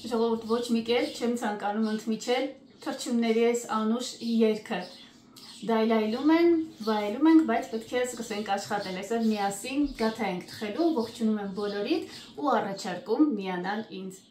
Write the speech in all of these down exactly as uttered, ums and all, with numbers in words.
Ժողովուրդ ոչ մի կերպ չեմ ցանկանում ընդմիջել թռչունների այս անուշ երգը։ Դայլայլում են, վայելում ենք, բայց պետք է սկսենք աշխատել։ Այսօր միասին գաթա ենք թխելու, ողջունում եմ բոլորիդ ու առաջարկում միանալ ինձ։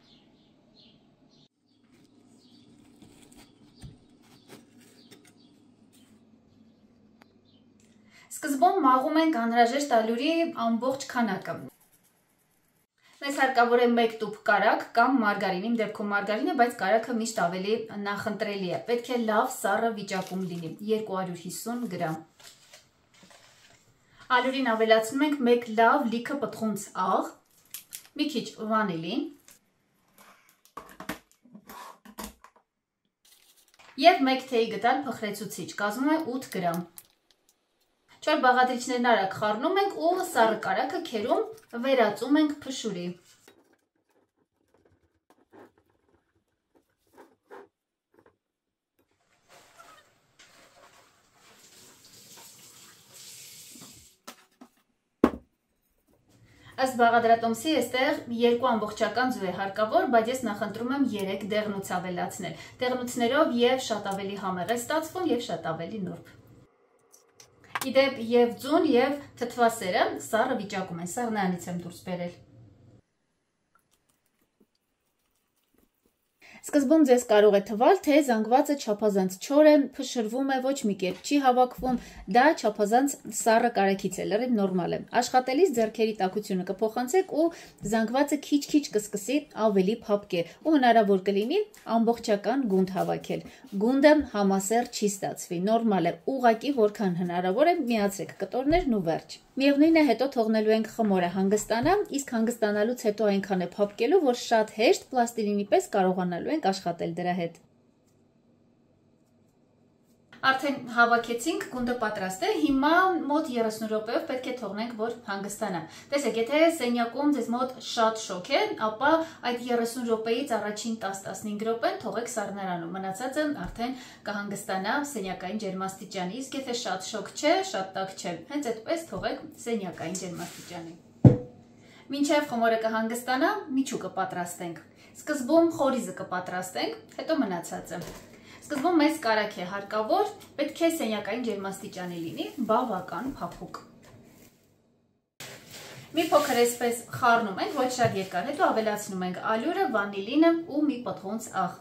Սկզբում մաղում ենք անհրաժեշտ ալյուրի ամբողջ քանակը։ Մեզ հարկավոր է մեկ տուփ կարագ կամ մարգարին, իմ դեպքում մարգարին է, բայց կարագը միշտ ավելի նախընտրելի է։ Պետք է լավ սառը վիճակում լինի, երկու հարյուր հիսուն գրամ։ Ալյուրին ավելացնում ենք մեկ լավ լիքը պտղունց աղ, մի քիչ վանիլին և մեկ թեյի գդալ փխրեցուցիչ, կազմում է ութ գրամ։ Չոր բաղադրիչներն արագ խառնում ենք ու սառը կարագը քերում վերածում ենք փշուրի։ Ըստ բաղադրատոմսի այստեղ երկու ամբողջական ձու է հարկավոր, բայց ես նախընտրում եմ երեք դեղնուց ավելացնել։ Դեղնուցներով և շատ ավելի համեղ է ստացվում և շատ ավելի նուրբ։ Իդեպ և ձուն և թթվասերը սառը վիճակում են, սառը նրանից եմ դուրս բերել։ Սկզբում ձեզ կարող է թվալ, թե զանգվածը չափազանց չոր է, փշրվում է, ոչ մի կերպ չի հավաքվում, դա չափազանց սառը կարագից է, լրիվ նորմալ է։ Աշխատելիս ձեռքերի տաքությունը կփոխանցեք ու զանգվածը քիչ-քիչ կսկսի ավելի փափկել ու հնարավոր կլինի ամբողջական գունդ հավաքել։ Գունդը համասեռ չի ստացվի, նորմալ է, ուղղակի որքան հնարավոր է միացրեք կտորներն ու վերջ։ Միևնույն է, հետո թողնելու ենք խմորը հանգստանա, իսկ հանգստանալուց հետո այնքան է փափկելու, որ շատ հեշտ պլաստիլինի պես կարողանալու ենք աշխատել դրա հետ։ Արդեն հավաքեցինք, գունդը պատրաստ է, հիմա մոտ երեսուն րոպեով պետք է թողնենք, որ հանգստանա։ Տեսեք, եթե սենյակում ձեզ մոտ շատ շոգ է, ապա այդ երեսուն րոպեից առաջին տասն-տասնհինգ րոպեն թողեք սառնարանում, մնացածը արդեն կհանգստանա սենյակային ջերմաստիճանի, իսկ եթե շատ շոգ չէ, շատ տաք չէ, հենց այդպես թողեք սենյակային ջերմաստիճանի։ Մինչև խմորը կհանգստանա, միջուկը պատրաստենք։ Սկզբում խորիզը կպատրաստենք, հետո մնացածը։ Սկզբում մեզ կարագ է հարկավոր, պետք է սենյակային ջերմաստիճանի լինի, բավական փափուկ։ Մի փոքր այսպես խառնում ենք, ոչ շատ երկար, հետո ավելացնում ենք ալյուրը, վանիլինը ու մի պտղունց աղ։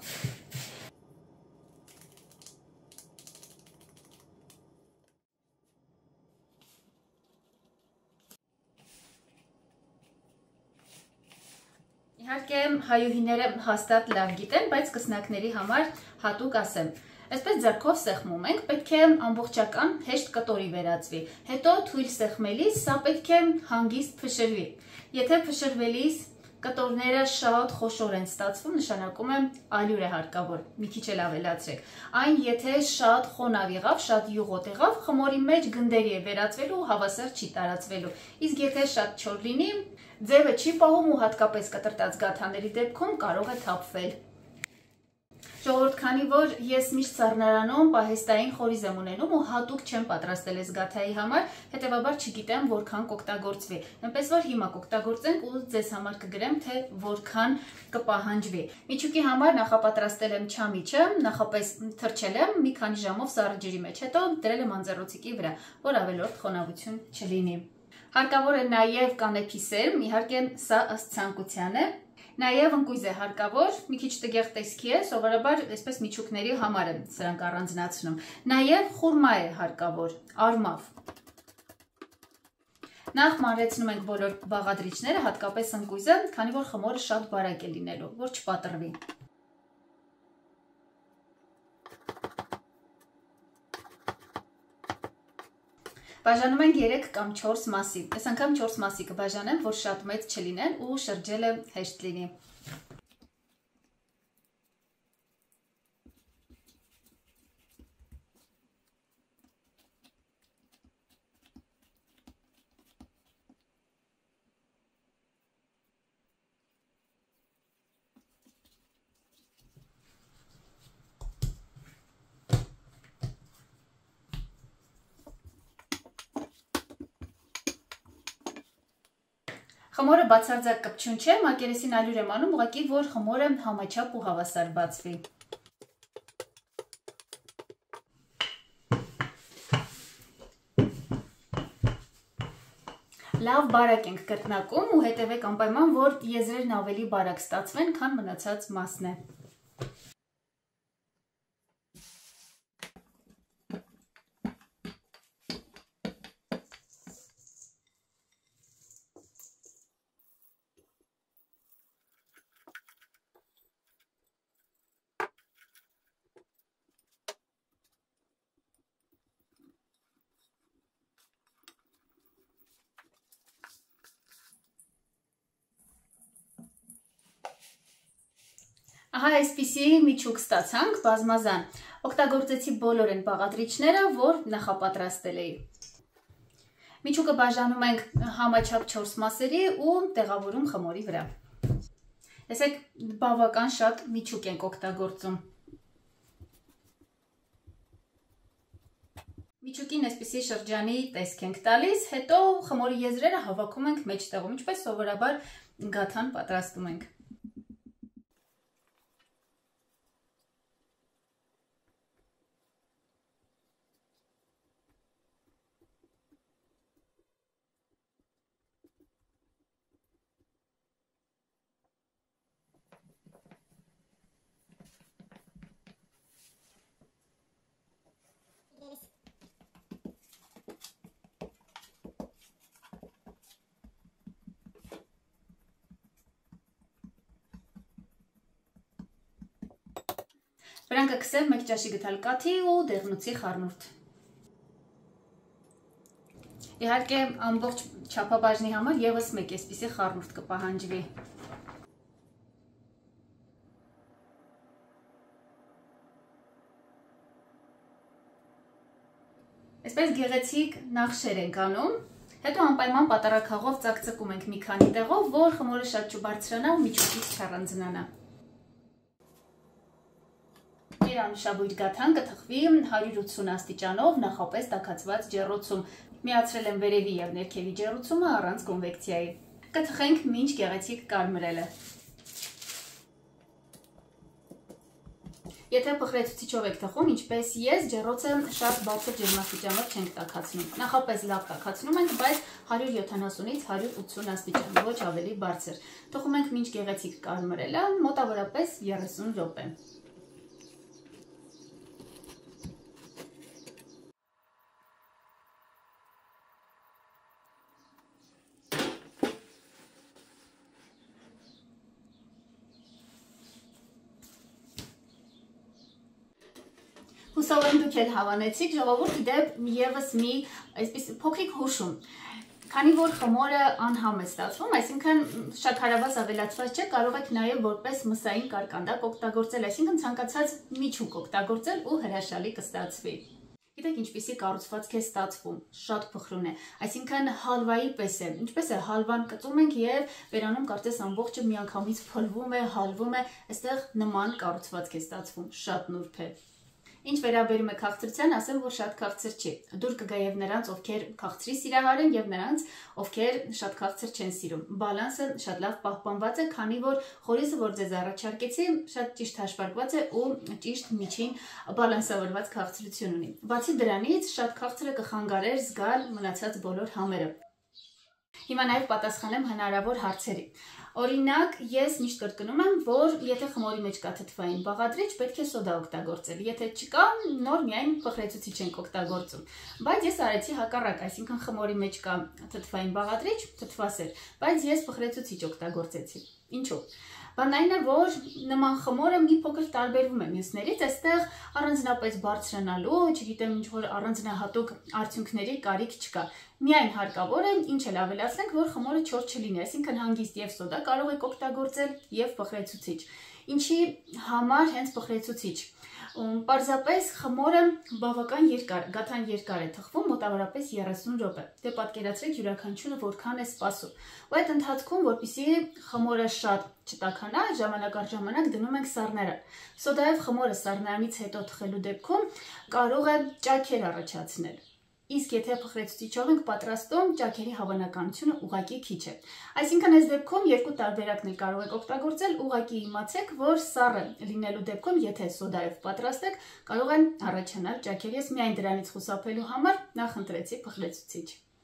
Իհարկե հայուհիները հաստատ լավ գիտեն, բայց սկսնակների համար հատուկ ասեմ։ Այսպես ձեռքով սեղմում ենք, պետք է ամբողջական հեշտ կտորի վերածվի։ Հետո թույլ սեղմելիս սա պետք է հանգիստ փշրվի։ Եթե փշրվելիս կտորները շատ խոշոր են ստացվում, նշանակում է ալյուր է հարկավոր, մի քիչ էլ ավելացրեք։ Այն եթե շատ խոնավ եղավ, շատ յուղոտ եղավ, խմորի մեջ գնդերի է վերածվելու ու հավասար չի տարածվելու։ Իսկ եթե շատ չոր լինի, ձևը չի պահում ու հատկապես կտրտած գաթաների դեպքում կարող է թափվել։ Ժողովուրդ, քանի որ ես միշտ սառնարանում պահեստային խորիզ եմ ունենում ու հատուկ չեմ պատրաստել այս գաթայի համար, հետևաբար չգիտեմ որքան կօգտագործվի։ Այնպես որ հիմա կօգտագործենք ու ձեզ համար կգրեմ, թե որքան կպահանջվի։ Միջուկի համար նախապատրաստել եմ չամիչը, նախապես թրջել եմ մի քանի ժամով սառը ջրի մեջ, հետո դրել եմ անձեռնոցիկի վրա, որ ավելորդ խոնավություն չլինի։ Հարկավոր է նաև կանեփի սերմ, իհարկե սա ըստ ցանկության է։ Նաև ընկույզ է հարկավոր, մի քիչ տգեղ տեսքի է, սովորաբար այսպես միջուկների համար եմ սրանք առանձնացնում։ Նաև խուրմա է հարկավոր, արմավ։ Նախ մանրեցնում ենք բոլոր բաղադրիչները, հատկապես ընկույզը, քանի որ խմորը շատ բարակ է լինելու, որ չպատրվի։ Բաժանում ենք երեք կամ չորս մասի։ Այս անգամ չորս մասի կբաժանեմ, որ շատ մեծ չլինեն ու շրջելը հեշտ լինի։ Խմորը բացարձակ կպչուն չէ, մակերեսին ալյուր եմ անում, ուղղակի որ խմորը համաչափ ու հավասար բացվի։ Լավ բարակ ենք կրկնակում ու հետևեք անպայման, որ եզրերն ավելի բարակ ստացվեն, քան մնացած մասն է։ Ահա այսպիսի միջուկ ստացանք, բազմազան։ Օգտագործեցի բոլոր այն բաղադրիչները, որ նախապատրաստել էի։ Միջուկը բաժանում ենք համաչափ չորս մասերի ու տեղավորում խմորի վրա։ Տեսեք, բավական շատ միջուկ ենք օգտագործում։ Միջուկին այսպիսի շրջանի տեսք ենք տալիս, հետո խմորի եզրերը հավաքում ենք մեջտեղում, ինչպես սովորաբար գաթան պատրաստում ենք։ Վրան կքսեմ մեկ ճաշի գթալ կաթի ու դեղնուցի խառնուրդ։ Իհարկե ամբողջ չափաբաժնի համար եւս մեկ այսպիսի խառնուրդ կպահանջվի։ Այսպես գեղեցիկ նախշեր ենք անում, հետո անպայման պատարագաղով ծակծկում ենք մի քանի տեղով, որ խմորը շատ չբարձրանա ու միջուկից չառանձնանա։ Մեր անուշաբույր գաթան կթխվի հարյուր ութսուն աստիճանով նախապես տաքացված ջեռոցում։ Միացրել եմ վերևի եւ ներքևի ջեռուցումը առանց կոնվեկցիայի։ Կթխենք մինչ գեղեցիկ կարմրելը։ Եթե փխրեցուցիչով եք թխում, ինչպես ես, ջեռոցը շատ բարձր ջերմաստիճանով չենք տաքացնում։ Նախապես լավ տաքացնում ենք, բայց հարյուր յոթանասունից հարյուր ութսուն աստիճան, ոչ ավելի բարձր։ Թխում ենք մինչ գեղեցիկ կարմրելը, մոտավորապես երեսուն րոպե։ Հուսով եմ դուք էլ հավանեցիք, ժողովուրդ, իդեպ եւս մի այսպես փոքրիկ հուշում։ Քանի որ խմորը անհամ է ստացվում, այսինքն շատ հարավազ ավելացված չէ, կարող եք նաեւ որպես մսային կարկանդակ օգտագործել, այսինքն ցանկացած միջուկ օգտագործել ու հրաշալի կստացվի։ Գիտեք ինչպիսի կառուցվածք է ստացվում, շատ փխրուն է, այսինքն հալվայի պես է, ինչպես է հալվան կծում ենք եւ վերանում կարծես ամբողջը միանգամից փլվում է, հալվում է, այստեղ նման կառուցվածք է ստացվում, շատ նուրբ է։ Ինչ վերաբերում է քաղցրության, ասեմ, որ շատ քաղցր չի։ Դուր կգա եւ նրանց, ովքեր քաղցրի սիրահար են եւ նրանց, ովքեր շատ քաղցր չեն սիրում։ Բալանսը շատ լավ պահպանված է, քանի որ խորիզը, որ ձեզ առաջարկեցի, շատ ճիշտ հաշվարկված է ու ճիշտ միջին բալանսավորված քաղցրություն ունի։ Բացի դրանից, շատ քաղցրը կխանգարեր զգալ մնացած բոլոր համերը։ Հիմա նաև պատասխանեմ հնարավոր հարցերի։ Օրինակ, ես միշտ կրկնում եմ, որ եթե խմորի մեջ կա թթվային բաղադրիչ, պետք է սոդա օգտագործել։ Եթե չկա, նոր միայն փխրեցուցիչ ենք օգտագործում։ Բայց ես արեցի հակառակ, այսինքն խմորի մեջ կա թթվային բաղադրիչ, թթվասեր, բայց ես փխրեցուցիչ օգտագործեցի։ Ինչու՞։ Բանն այն է, որ նման խմորը մի փոքր տարբերվում է մյուսներից, այստեղ առանձնապես բարձրանալու, չգիտեմ ինչ-որ առանձնահատուկ արդյունքների կարիք չկա։ Միայն հարկավոր է, ինչ էլ ավելացնենք, որ խմորը չոր չլինի, այսինքն հանգիստ եւ սոդա կարող եք օգտագործել եւ փխրեցուցիչ։ Ինչի համար հենց փխրեցուցիչ։ Պարզապես խմորը բավական երկար, գաթան երկար է թխվում, մոտավորապես երեսուն րոպե։ Դե պատկերացրեք յուրաքանչյուրը որքան է սպասում։ Ու այդ ընթացքում, որպեսզի խմորը շատ չտաքանա, ժամանակ առ ժամանակ դնում ենք սառնարան։ Սոդայով խմորը սառնարանից հետո թխելու դեպքում կարող է ճաքեր առաջացնել։ Իսկ եթե փխրեցուցիչով ենք պատրաստում, ճաքերի հավանականությունը ուղղակի քիչ է։ Այսինքն այս դեպքում երկու տարբերակն էլ կարող եք օգտագործել, ուղղակի իմացեք, որ սառը լինելու դեպքում, եթե սոդայով պատրաստեք, կարող են առաջանալ ճաքեր։ Ես միայն դրանից խուսափելու համար նախընտրեցի փխրեցուցիչ։